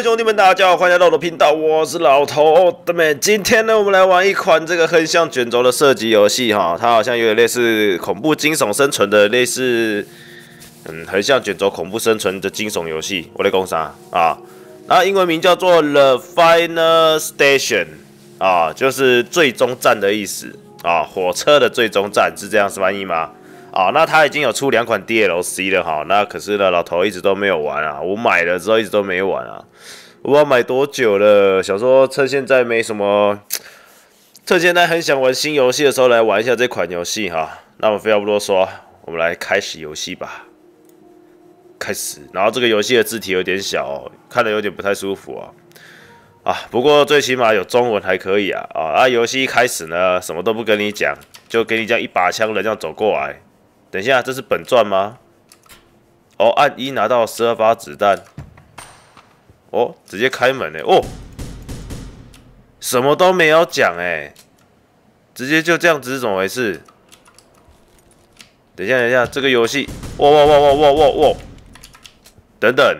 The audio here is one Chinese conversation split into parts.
兄弟们，大家好，欢迎来到我的频道，我是老头的们。今天呢，我们来玩一款这个横向卷轴的射击游戏哈，它好像有点类似恐怖惊悚生存的，类似横向卷轴恐怖生存的惊悚游戏。我在讲啥啊？那英文名叫做 The Final Station 啊，就是最终站的意思啊，火车的最终站是这样翻译吗？啊，那它已经有出2款 DLC 了哈，那可是呢，老头一直都没有玩啊。我买了之后一直都没玩啊，我不知道买多久了。想说趁现在没什么，趁现在很想玩新游戏的时候来玩一下这款游戏哈。那么废话不多说，我们来开始游戏吧。开始，然后这个游戏的字体有点小哦，看得有点不太舒服啊。不过最起码有中文还可以啊。游戏一开始呢，什么都不跟你讲，就给你这样一把枪人这样走过来。等一下，这是本传吗？哦，按1拿到12发子弹。哦，直接开门哦，什么都没有讲直接就这样子是怎么回事？等一下，这个游戏，哇！等等，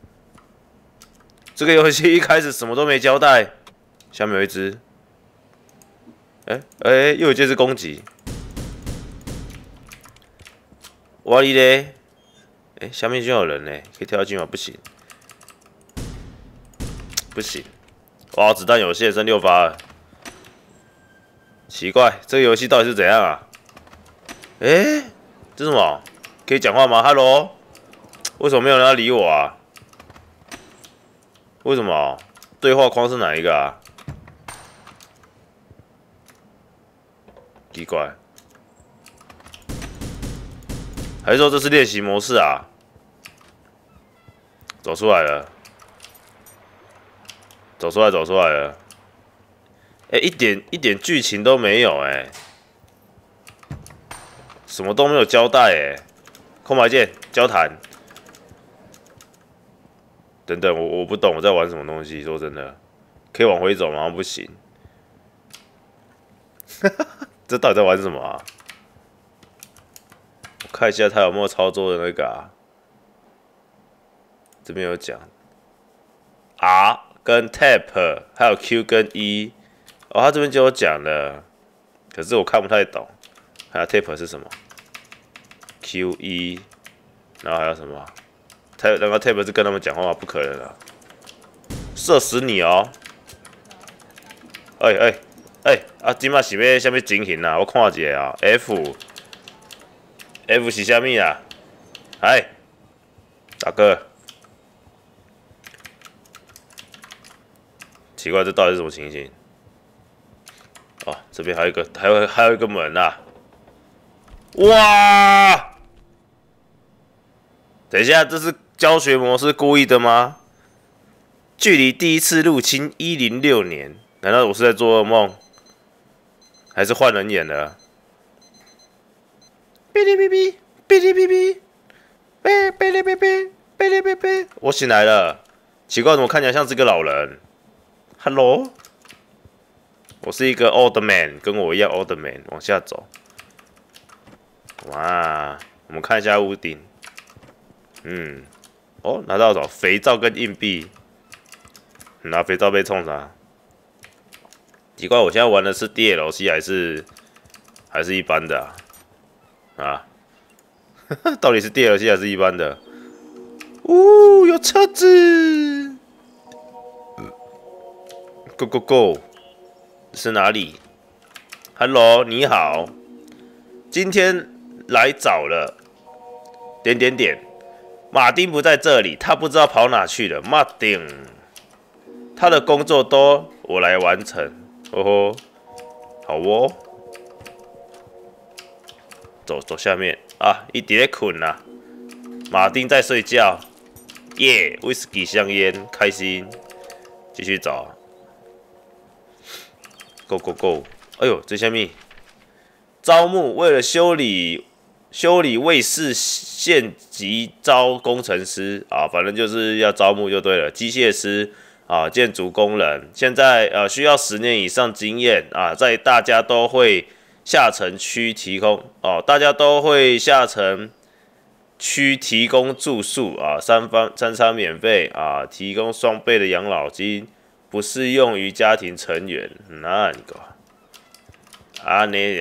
这个游戏一开始什么都没交代。下面有一只，又有一只攻击。哇哩嘞！下面就有人嘞，可以跳下去吗？不行，不行！哇，子弹有限，剩6发了。奇怪，这个游戏到底是怎样啊？这是什么？可以讲话吗 ？Hello？ 为什么没有人要理我啊？为什么？对话框是哪一个啊？奇怪。还是说这是练习模式啊？走出来了，走出来了。一点剧情都没有什么都没有交代空白键交谈。等等，我不懂我在玩什么东西。说真的，可以往回走吗？不行。这到底在玩什么啊？看一下他有没有操作的那个啊，这边有讲 R 跟 Tap， 还有 Q 跟 E， 他这边就有讲了，可是我看不太懂。还有 Tap 是什么 ？Q E， 然后还有什么？那个 Tap 是跟他们讲话吗？不可能啊！射死你哦！今麦是要什么情形啊？我看一下啊 ，F 是啥物啊？大哥，奇怪，这到底是什么情形？哦，这边还有一个门啊！哇！等一下，这是教学模式故意的吗？距离第一次入侵106年，难道我是在做噩梦？还是换人演了？哔哩哔哔，哔哩哔哔，哔哩哔哔，哔哩哔哔，我醒来了。奇怪，怎么看起来像是个老人 ？Hello， 我是一个 old man， 跟我一样 old man， 往下走。哇，我们看一下屋顶。拿到什么？肥皂跟硬币。拿肥皂被冲啥？奇怪，我现在玩的是 DLC 还是一般的啊？到底是 DLC 还是一般的？有车子 ！Go go go！ 是哪里 ？Hello， 你好，今天来早了。马丁不在这里，他不知道跑哪去了。马丁，他的工作都我来完成。好哦。走下面啊，一直在困啊。马丁在睡觉，耶！威士忌香烟，开心。继续找 ，Go go go！ 哎呦，这下面招募为了修理卫士县级招工程师啊，反正就是要招募就对了，机械师啊，建筑工人，现在需要10年以上经验啊，在大家都会下城区提供哦，大家都会下城区提供住宿啊，三餐免费啊，提供双倍的养老金，不适用于家庭成员。那你个，阿内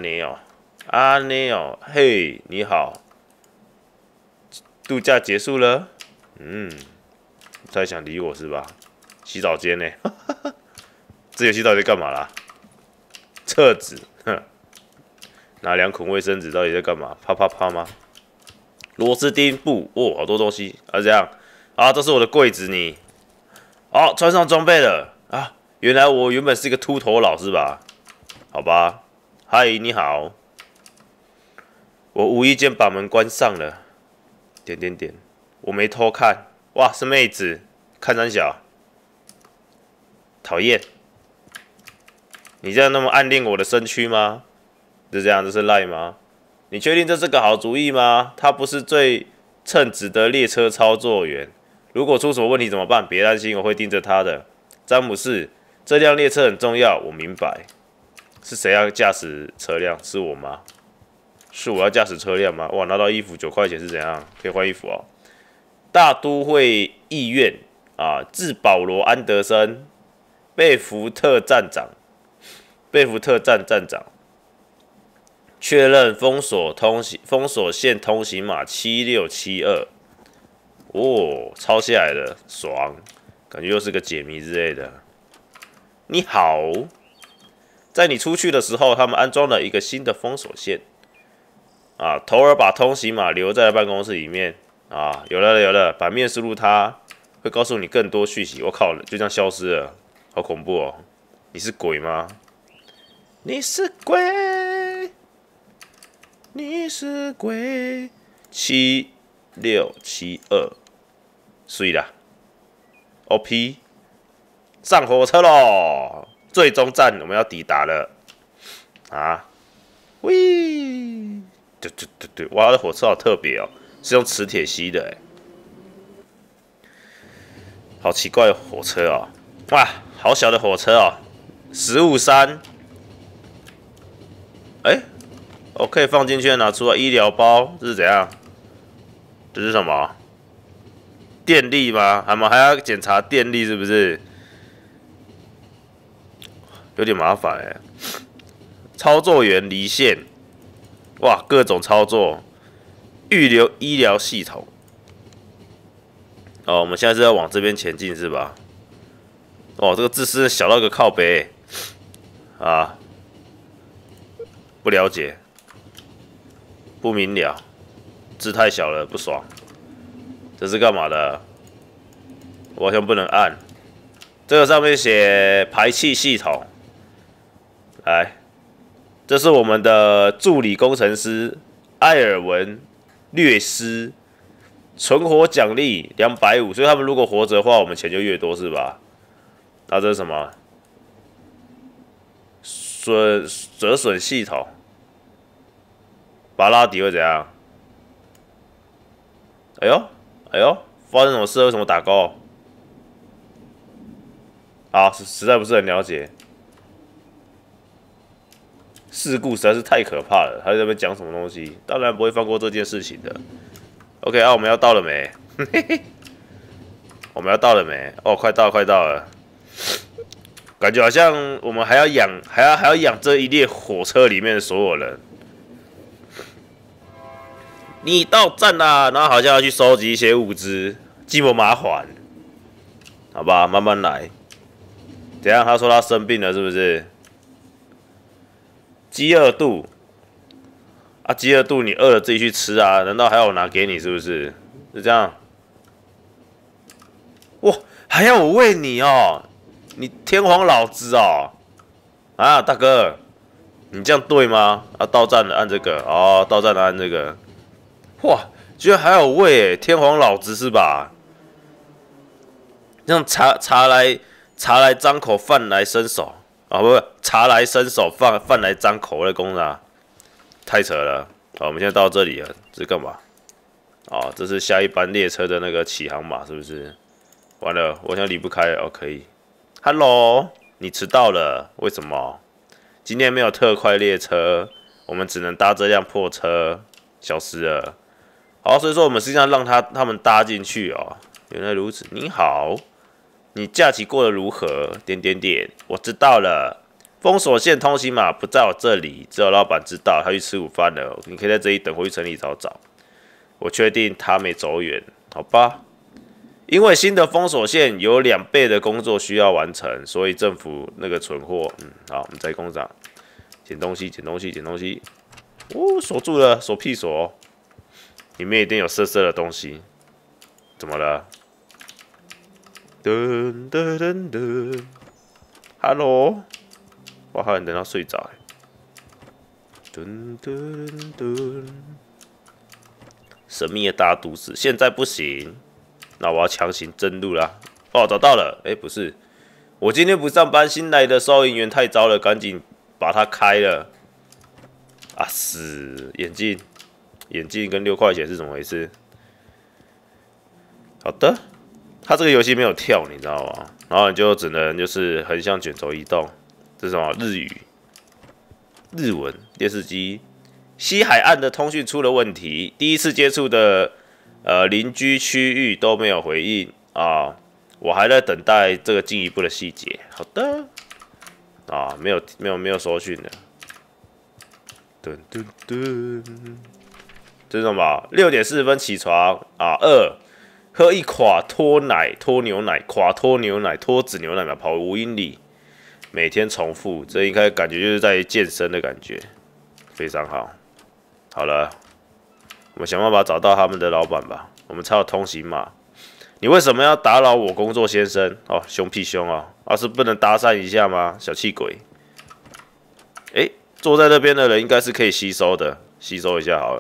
哦，嘿，你好，度假结束了？不太想理我是吧？洗澡间呢？这游戏到底在干嘛啦？厕纸，拿2捆卫生纸到底在干嘛？啪啪啪吗？螺丝钉布，哦，好多东西啊，这样啊，这是我的柜子你。好，穿上装备了啊！原来我原本是一个秃头佬是吧？好吧，嗨，你好。我无意间把门关上了。我没偷看。哇，是妹子，看三小。讨厌。你这样那么暗恋我的身躯吗？是这样，这是赖吗？你确定这是个好主意吗？他不是最称职的列车操作员。如果出什么问题怎么办？别担心，我会盯着他的。詹姆士，这辆列车很重要，我明白。是谁要驾驶车辆？是我吗？是我要驾驶车辆吗？哇，拿到衣服9块钱是怎样？可以换衣服哦。大都会议院啊，致保罗·安德森，贝福特站长，确认封锁线通行码7672。哦，抄下来了，爽，感觉又是个解谜之类的。你好，在你出去的时候，他们安装了一个新的封锁线。啊，头儿把通行码留在办公室里面。啊，有了，版面输入它会告诉你更多讯息。我靠，就这样消失了，好恐怖哦！你是鬼吗？你是鬼7672，水啦 ，OP 上火车喽！最终站我们要抵达了啊！喂，对，哇，这火车好特别哦。是用磁铁吸的，好奇怪的火车哦！哇，好小的火车哦，153，我可以放进去拿出来医疗包，这是怎样？这是什么？电力吗？还要检查电力是不是？有点麻烦操作员离线，哇，各种操作。预留医疗系统。哦，我们现在是要往这边前进是吧？哦，这个字是小到个靠北啊，不了解，不明了，字太小了，不爽。这是干嘛的？我好像不能按。这个上面写排气系统。来，这是我们的助理工程师埃尔文。略施存活奖励250，所以他们如果活着的话，我们钱就越多，是吧？那这是什么？折损系统，巴拉迪会怎样？哎呦，发生什么事？为什么打勾？啊，实在不是很了解。事故实在是太可怕了，他在那边讲什么东西？当然不会放过这件事情的。OK 啊，我们要到了没？我们要到了没？哦，快到了。感觉好像我们还要养这一列火车里面的所有人。你到站啦，然后好像要去收集一些物资，寂寞麻烦。好吧，慢慢来。怎样？他说他生病了，是不是？饥饿度啊，饥饿度，你饿了自己去吃啊，难道还要我拿给你？是不是？是这样？哇，还要我喂你哦？你天皇老子哦！啊，大哥，你这样对吗？啊，到站了按这个哦，到站了按这个。哇，居然还要我喂诶，天皇老子是吧？这样茶来张口，饭来伸手。啊，不，茶来伸手，饭来张口的功啊，太扯了。好，我们现在到这里了，这是干嘛？哦，这是下一班列车的那个起航码，是不是？完了，我现在离不开了。哦，可以。Hello， 你迟到了，为什么？今天没有特快列车，我们只能搭这辆破车，消失了。 好，所以说我们实际上让他们搭进去哦。原来如此，你好，你假期过得如何？点点点，我知道了。封锁线通行码不在我这里，只有老板知道，他去吃午饭了。你可以在这里等，回去城里找找。我确定他没走远，好吧？因为新的封锁线有2倍的工作需要完成，所以政府那个存货，好，我们在工厂捡东西，捡东西，捡东西。哦，锁住了，锁屁锁，里面一定有色色的东西。怎么了？噔噔噔噔 ，Hello， 哇，还有人等到睡着。噔噔噔，神秘的大都市，现在不行，那我要强行登录啦。哦，找到了，不是，我今天不上班，新来的收银员太糟了，赶紧把它开了。啊，死眼镜跟6块钱是怎么回事？好的，它这个游戏没有跳，你知道吗？然后你就只能就是横向卷轴移动。这是什么？日文电视机。西海岸的通讯出了问题，第一次接触的邻居区域都没有回应啊。我还在等待这个进一步的细节。好的，啊，没有收讯的。噔噔噔，这是什么？6点40分起床啊。喝一垮脱牛奶，垮脱牛奶，脱脂牛奶嘛，跑5英里，每天重复，这应该感觉就是在健身的感觉，非常好。好了，我们想办法找到他们的老板吧，我们才有通行码。你为什么要打扰我工作，先生？哦，凶屁凶啊！是不能搭讪一下吗？小气鬼！坐在那边的人应该是可以吸收的，吸收一下好了。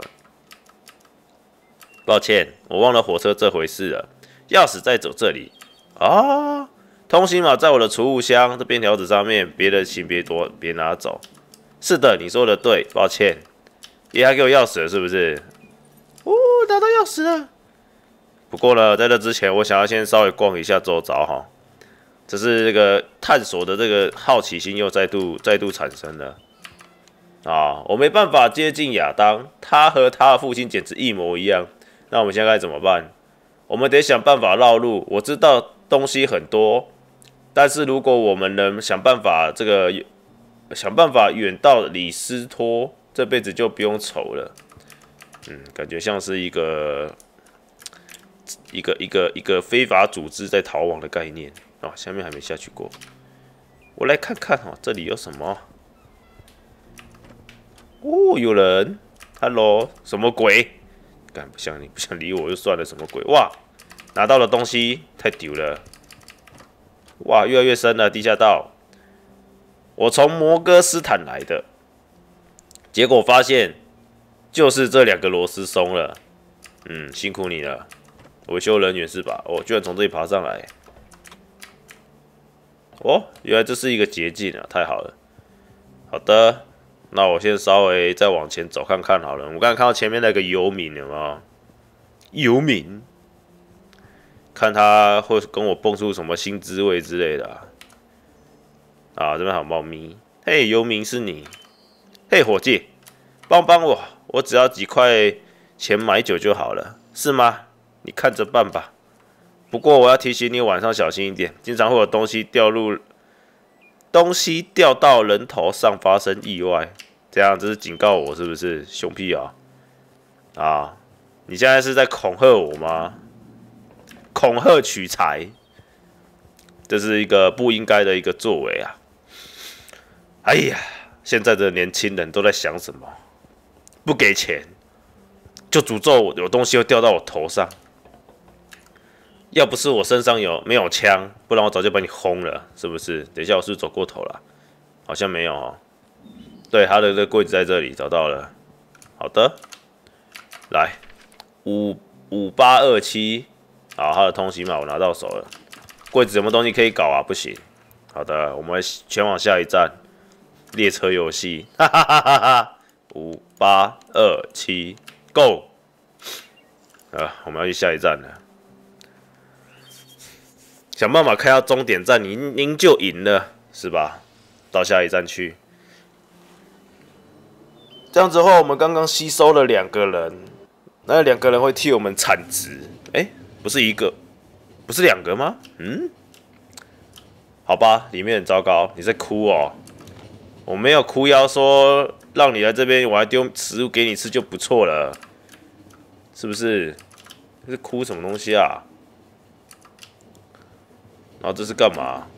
抱歉，我忘了火车这回事了。钥匙在走这里啊，通行码在我的储物箱这便条纸上面，别的请别拿走。是的，你说的对，抱歉。还给我钥匙了是不是？哦，拿到钥匙了。不过呢，在这之前，我想要先稍微逛一下周遭哈。这是这个探索的这个好奇心又再度产生了。我没办法接近亚当，他和他的父亲简直一模一样。那我们现在该怎么办？我们得想办法绕路。我知道东西很多，但是如果我们能想办法远到里斯托，这辈子就不用愁了。感觉像是一个非法组织在逃亡的概念。下面还没下去过，我来看看这里有什么。哦，有人 ，Hello， 什么鬼？干不想理我就算了，什么鬼？哇，拿到了东西，太丢了！哇，越来越深了，地下道。我从摩哥斯坦来的，结果发现就是这2个螺丝松了。辛苦你了，维修人员是吧？居然从这里爬上来。原来这是一个捷径啊，太好了。好的。那我先稍微再往前走看看好了。我刚才看到前面那个游民有没有？游民，看他会跟我蹦出什么新滋味之类的这边还有猫咪。嘿，游民是你？嘿，伙计，帮帮我，我只要几块钱买酒就好了，是吗？你看着办吧。不过我要提醒你，晚上小心一点，经常会有东西掉到人头上发生意外，这样这是警告我是不是？凶屁啊！你现在是在恐吓我吗？恐吓取财，这是一个不应该的一个作为啊！哎呀，现在的年轻人都在想什么？不给钱就诅咒有东西会掉到我头上。要不是我身上没有枪，不然我早就把你轰了，是不是？等一下，我是不是走过头了？好像没有对，他的这个柜子在这里，找到了。好的，来5827，好，他的通行码我拿到手了。柜子有没有东西可以搞啊？不行。好的，我们前往下一站，列车游戏，哈哈哈哈哈。5827 ，Go！ 我们要去下一站了。想办法开到终点站，您就赢了，是吧？到下一站去。这样子的话，我们刚刚吸收了2个人， 那2个人会替我们产值。不是1个，不是2个吗？好吧，里面很糟糕，你在哭哦。我没有哭腰说让你来这边，我还丢食物给你吃就不错了，是不是？这是哭什么东西啊？然后这是干嘛？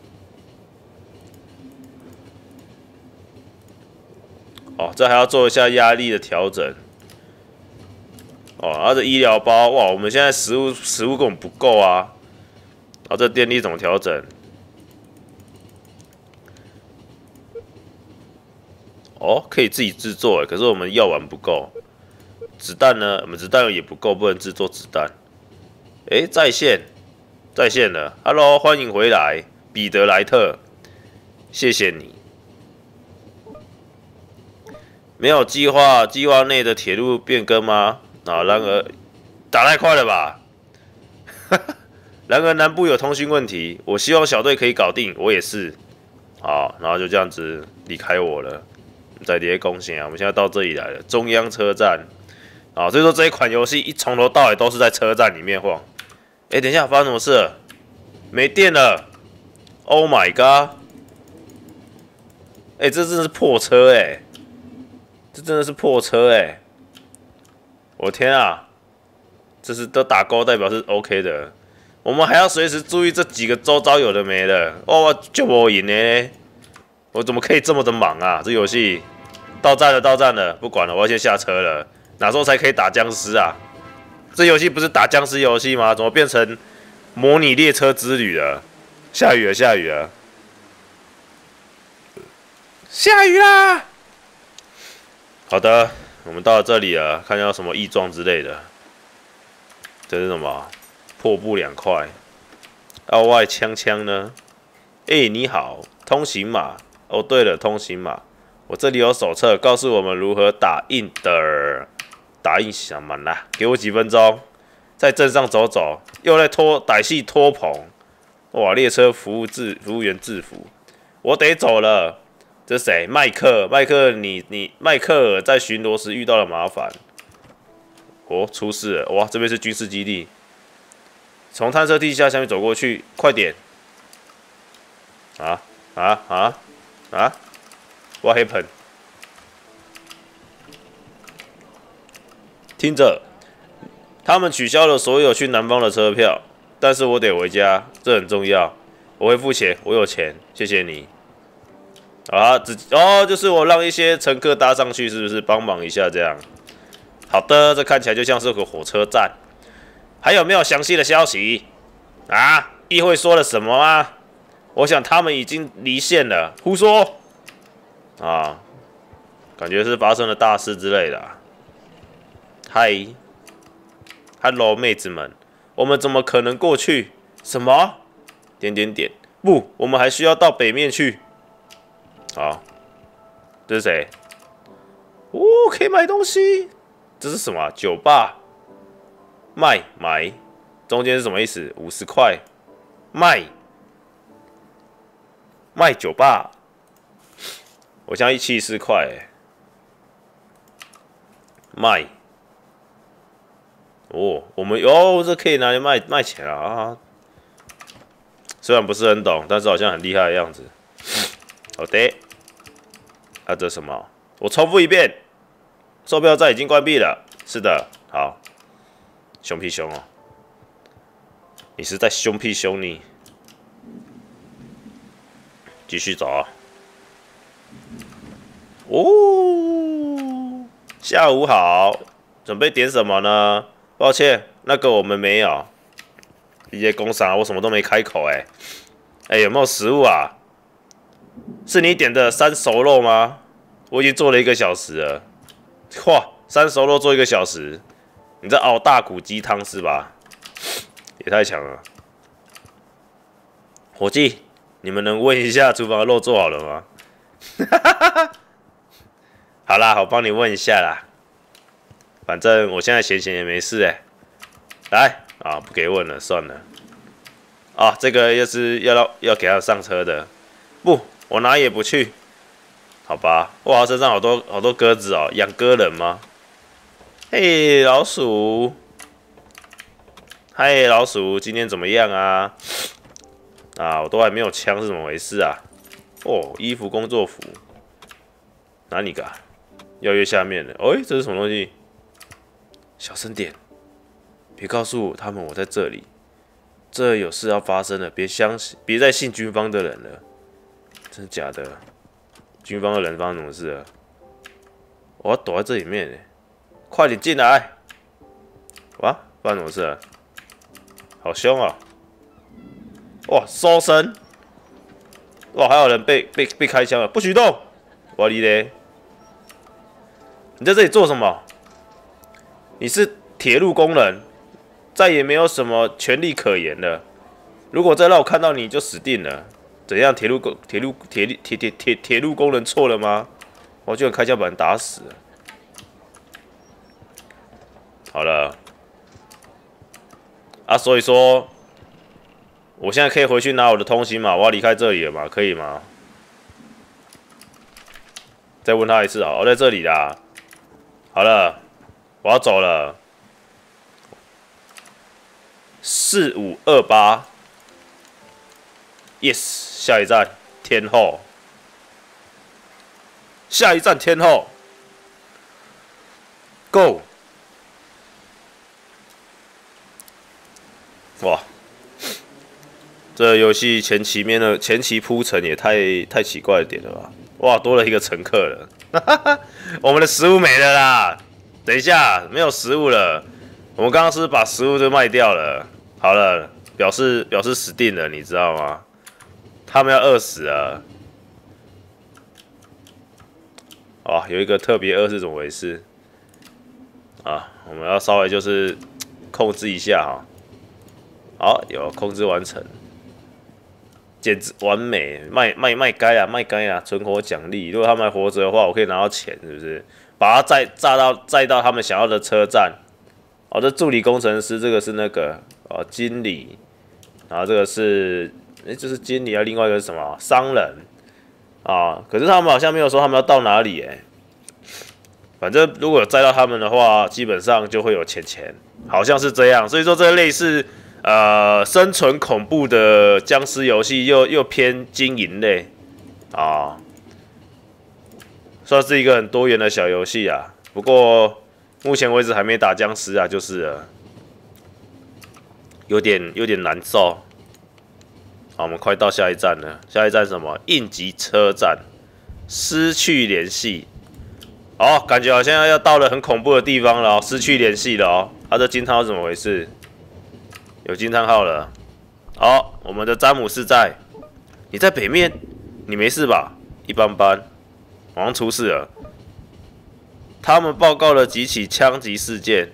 哦，这还要做一下压力的调整。哦，然后这医疗包，哇，我们现在食物根本不够啊。然后这电力怎么调整？哦，可以自己制作，可是我们药丸不够。子弹呢？我们子弹也不够，不能制作子弹。在线了 ，Hello， 欢迎回来，彼得莱特，谢谢你。没有计划内的铁路变更吗？然而打太快了吧？然而南部有通讯问题，我希望小队可以搞定，我也是。好，然后就这样子离开我了。在这些贡献啊，我们现在到这里来了，中央车站。啊，所以说这一款游戏从头到尾都是在车站里面晃。等一下，发生什么事了？没电了 ！Oh my god！ 这真的是破车这真的是破车我天啊！这是都打勾代表是 OK 的，我们还要随时注意这几个周遭有的没的。哦，就我赢呢！我怎么可以这么的忙啊？这游戏到站了，不管了，我要先下车了。哪时候才可以打僵尸啊？这游戏不是打僵尸游戏吗？怎么变成模拟列车之旅了？下雨了！下雨啦！好的，我们到了这里了，看到什么异状之类的。这是什么？破布2块。奥外枪呢？你好，通行码。哦，对了，通行码。我这里有手册，告诉我们如何打印的。打印什么啦？给我几分钟，在镇上走走。又在歹戏拖棚。哇，列车服务员制服。我得走了。这是谁？麦克，麦克尔在巡逻时遇到了麻烦。哦，出事了！哇，这边是军事基地。从探测地下下面走过去，快点！啊 ！What happened？ 听着，他们取消了所有去南方的车票，但是我得回家，这很重要。我会付钱，我有钱，谢谢你。就是我让一些乘客搭上去，是不是帮忙一下这样？好的，这看起来就像是个火车站。还有没有详细的消息？啊，议会说了什么吗？我想他们已经离线了。胡说！啊，感觉是发生了大事之类的。嗨 ，Hello， 妹子们，我们怎么可能过去？什么？不，我们还需要到北面去。好，这是谁？哦，可以买东西。这是什么？酒吧？买，中间是什么意思？50块。卖酒吧。我现在74块卖。哦，我们这可以拿来卖钱啊！虽然不是很懂，但是好像很厉害的样子。好的，这什么？我重复一遍，售票站已经关闭了。是的，好，凶屁凶哦！你是在凶屁凶你？继续走啊！哦，下午好，准备点什么呢？抱歉，那个我们没有。一些工商，我什么都没开口有没有食物啊？是你点的3熟肉吗？我已经做了1个小时了。哇，3熟肉做1个小时，你在熬大骨鸡汤是吧？也太强了。伙计，你们能问一下厨房的肉做好了吗？好啦，我帮你问一下啦。反正我现在闲也没事来啊，不给问了，算了。啊，这个又是要给他上车的，不，我哪也不去。好吧，哇，身上好多鸽子哦，养鸽人吗？ 嘿，老鼠，嗨，老鼠，今天怎么样啊？啊，我都还没有枪，是怎么回事啊？哦，衣服、工作服，哪里个？要越下面的。哎，这是什么东西？小声点，别告诉他们我在这里。这有事要发生了，别再信军方的人了。真的假的？军方的人发生什么事了？我要躲在这里面，快点进来！哇，发生什么事了？好凶啊！哇，搜身！哇，还有人被开枪了，不许动！我哩嘞！你在这里做什么？你是铁路工人，再也没有什么权利可言了。如果再让我看到你就死定了。怎样？铁路工人错了吗？我就开枪把人打死了。好了，啊，所以说，我现在可以回去拿我的通行码，我要离开这里了嘛？可以吗？再问他一次好，我在这里啦。好了，我要走了。4528，yes， 下一站天后。下一站天后 ，Go！ 哇，这游戏前期铺陈也太奇怪了点了吧？哇，多了一个乘客了，我们的食物没了啦！等一下，没有食物了，我们刚刚是不是把食物都卖掉了？好了，表示死定了，你知道吗？他们要饿死了。哇，有一个特别饿是怎么回事？啊，我们要稍微就是控制一下哈。好，有控制完成，简直完美，卖该啊，存活奖励。如果他们还活着的话，我可以拿到钱，是不是？把它载到他们想要的车站。哦，这助理工程师，这个是那个哦经理，然后这个是这是经理啊，另外一个是什么？商人啊，可是他们好像没有说他们要到哪里反正如果有载到他们的话，基本上就会有钱，好像是这样。所以说这类似生存恐怖的僵尸游戏又偏经营类啊，算是一个很多元的小游戏啊。不过目前为止还没打僵尸啊，就是了，有点难受。好，我们快到下一站了。下一站是什么？应急车站，失去联系。哦，感觉好像要到了很恐怖的地方了哦，失去联系了哦。这金汤是怎么回事？有金汤号了。好，我们的詹姆士在。你在北面？你没事吧？一般般，好像出事了。他们报告了几起枪击事件。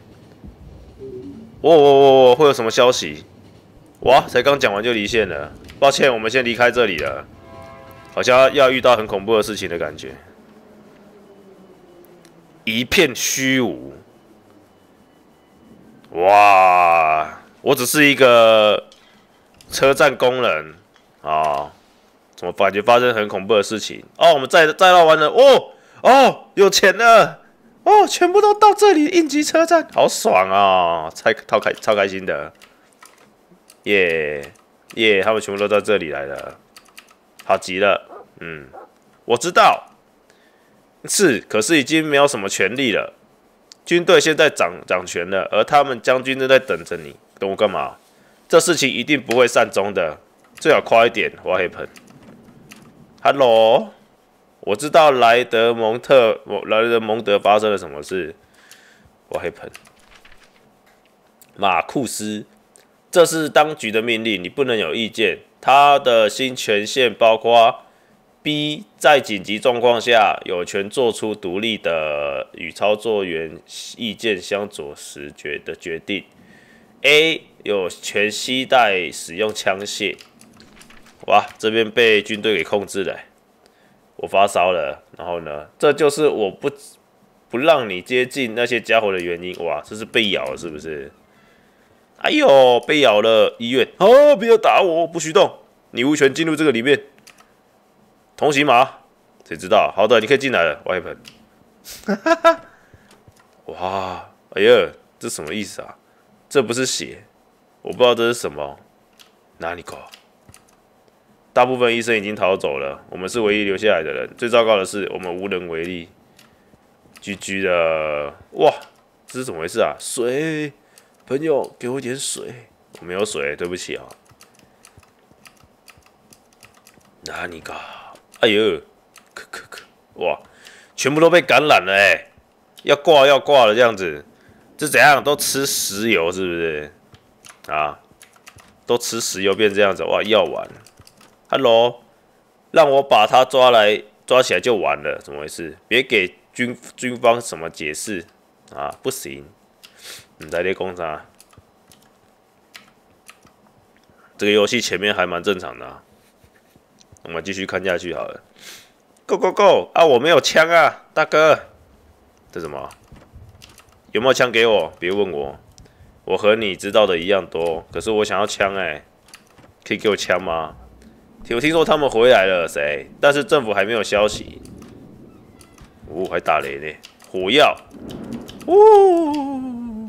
会有什么消息？哇，才刚讲完就离线了。抱歉，我们先离开这里了。好像要遇到很恐怖的事情的感觉。一片虚无。哇，我只是一个车站工人啊，怎么感觉发生很恐怖的事情？哦，我们再绕完了，哦，有钱了，哦，全部都到这里应急车站，好爽啊！超开心的，耶，他们全部都到这里来了，好极了，我知道。可是已经没有什么权利了。军队现在掌权了，而他们将军正在等着你。等我干嘛？这事情一定不会善终的，最好快一点。What happened？ Hello， 我知道莱德蒙德发生了什么事。What happened？ 马库斯，这是当局的命令，你不能有意见。他的新权限包括。B 在紧急状况下有权做出独立的与操作员意见相左时的决定。A 有权携带使用枪械。哇，这边被军队给控制了，我发烧了。然后呢，这就是我不让你接近那些家伙的原因。哇，这是被咬了是不是？哎呦，被咬了，医院。哦，不要打我，不许动，你无权进入这个里面。通行码，谁知道？好的，你可以进来了。What happened？ 哇， 哎呀，这什么意思啊？这不是血，我不知道这是什么。哪里搞？大部分医生已经逃走了，我们是唯一留下来的人。最糟糕的是，我们无能为力。GG 的，哇，这是怎么回事啊？水，朋友，给我一点水。我没有水，对不起啊。哪里搞？哎呦，哇，全部都被感染了哎，要挂了这样子，这怎样？都吃石油是不是？啊，都吃石油变这样子，哇，药丸。Hello， 让我把他抓起来就完了，怎么回事？别给军方什么解释啊？不行，你在这攻啥？这个游戏前面还蛮正常的啊，我们继续看下去好了。Go go go！ 啊，我没有枪啊，大哥。这什么？有没有枪给我？别问我，我和你知道的一样多。可是我想要枪哎，可以给我枪吗？我听说他们回来了，谁？但是政府还没有消息。哦，还打雷呢！火药，哦，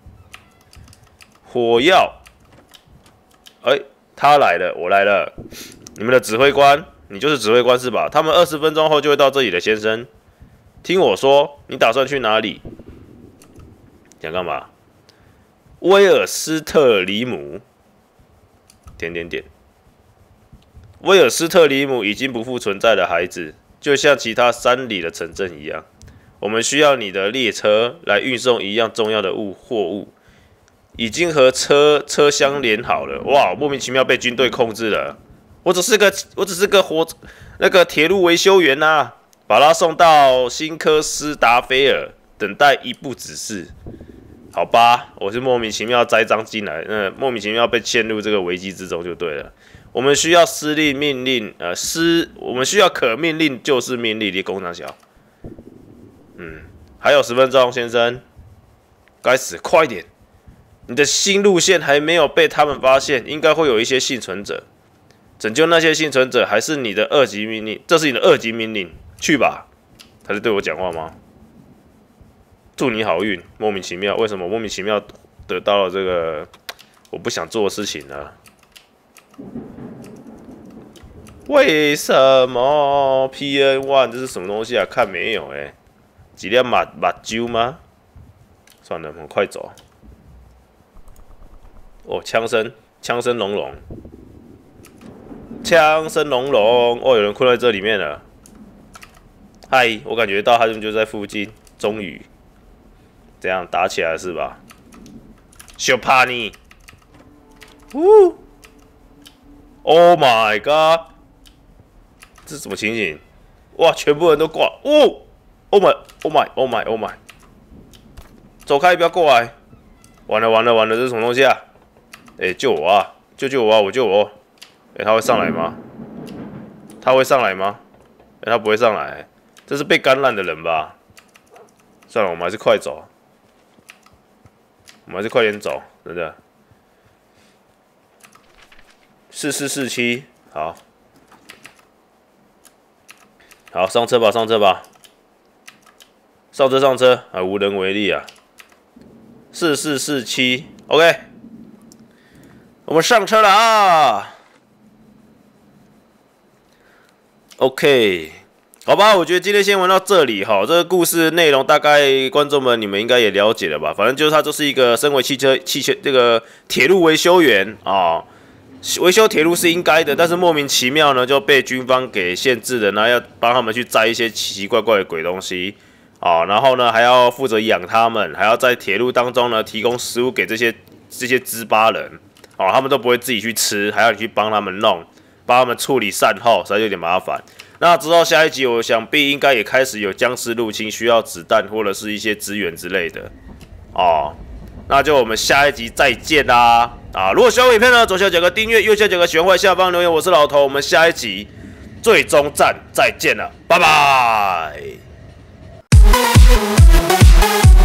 火药。哎，他来了，我来了。你们的指挥官，你就是指挥官是吧？他们20分钟后就会到这里的，先生。听我说，你打算去哪里？想干嘛？威尔斯特里姆。威尔斯特里姆已经不复存在的孩子，就像其他山里的城镇一样。我们需要你的列车来运送一样重要的货物，已经和车厢连好了。哇，莫名其妙被军队控制了。我只是个铁路维修员呐，把他送到新科斯达菲尔，等待一部指示。好吧，我是莫名其妙栽赃进来，莫名其妙被陷入这个危机之中就对了。我们需要司令命令，我们需要可命令就是命令的工厂小。还有10分钟，先生。该死，快点！你的新路线还没有被他们发现，应该会有一些幸存者。拯救那些幸存者还是你的2级命令，这是你的2级命令，去吧。他是对我讲话吗？祝你好运。莫名其妙，为什么莫名其妙得到了这个我不想做的事情呢？为什么 PN1 这是什么东西啊？看没有哎，几粒马酒吗？算了，我们快走。哦，枪声隆隆，枪声隆隆。哦，有人困在这里面了。嗨，我感觉到他们就在附近。终于，这样打起来了是吧？小帕尼，呜 ！Oh my god！ 这是什么情形？哇，全部人都挂！哦 ！Oh my！ 走开，不要过来！完了，这是什么东西啊？哎，救我啊！救我啊！我救我！哎，他会上来吗？哎，他不会上来。这是被感染的人吧？算了，我们还是快走。我们还是快点走，真的。4447，好，上车吧，上车啊，无能为力啊。4447 ，OK， 我们上车了啊。OK， 好吧，我觉得今天先玩到这里哈。这个故事内容大概观众们你们应该也了解了吧？反正就是他就是一个身为汽车这个铁路维修员啊。维修铁路是应该的，但是莫名其妙呢就被军方给限制了，然后要帮他们去载一些奇奇怪怪的鬼东西啊，然后呢还要负责养他们，还要在铁路当中呢提供食物给这些资巴人啊，他们都不会自己去吃，还要你去帮他们弄，帮他们处理善后，实在有点麻烦。那之后下一集我想必应该也开始有僵尸入侵，需要子弹或者是一些资源之类的哦。那就我们下一集再见啦！啊，如果喜欢影片呢，左下角个订阅，右下角个喜欢，下方留言。我是老头，我们下一集最终战再见了，拜拜。